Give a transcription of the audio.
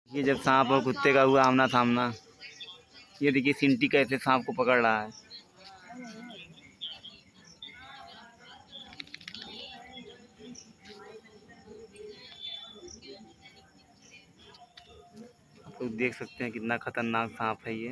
ये जब सांप और कुत्ते का हुआ आमना सामना, ये देखिए सिंटी कैसे सांप को पकड़ रहा है। आप लोग देख सकते हैं कितना खतरनाक सांप है ये।